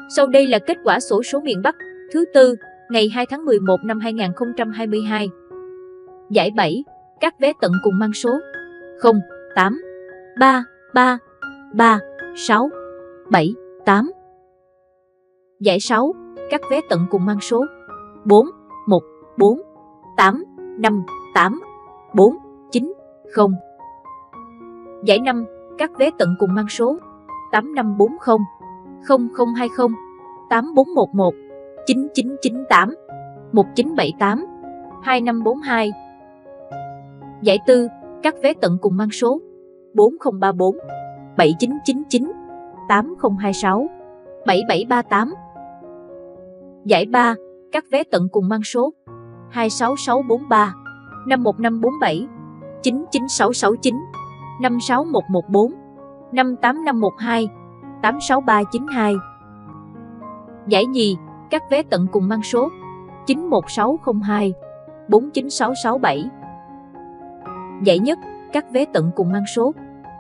Sau đây là kết quả xổ số miền Bắc thứ tư, ngày 2 tháng 11 năm 2022. Giải 7, các vé tận cùng mang số 0, 8, 3, 3, 3, 6, 7, 8. Giải 6, các vé tận cùng mang số 4, 1, 4, 8, 5, 8, 4, 9, 0. Giải 5, các vé tận cùng mang số 8540, 0020, 8411, 9998, 1978, 2542. Giải 4, các vé tận cùng mang số 4034, 7999, 8026, 7738. Giải 3, các vé tận cùng mang số 26643, 51547, 99669, 56114, 58512, 86392. Giải nhì, các vé tận cùng mang số 91602, 49667. Giải nhất, các vé tận cùng mang số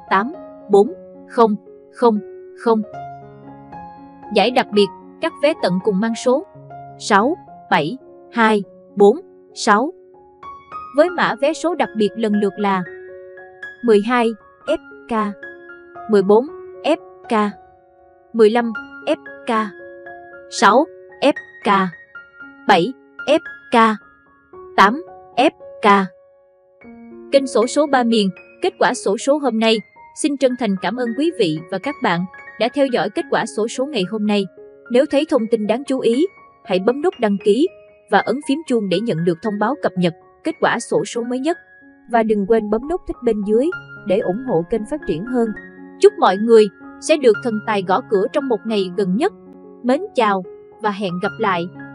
84000. Giải đặc biệt, các vé tận cùng mang số 67246. Với mã vé số đặc biệt lần lượt là 12 FK, 14 FK, 15 FK, 6 FK, 7 FK, 8 FK. Kênh xổ số 3 miền, kết quả xổ số hôm nay. Xin chân thành cảm ơn quý vị và các bạn đã theo dõi kết quả xổ số ngày hôm nay. Nếu thấy thông tin đáng chú ý, hãy bấm nút đăng ký và ấn phím chuông để nhận được thông báo cập nhật kết quả xổ số mới nhất. Và đừng quên bấm nút thích bên dưới để ủng hộ kênh phát triển hơn. Chúc mọi người sẽ được thần tài gõ cửa trong một ngày gần nhất. Mến chào và hẹn gặp lại!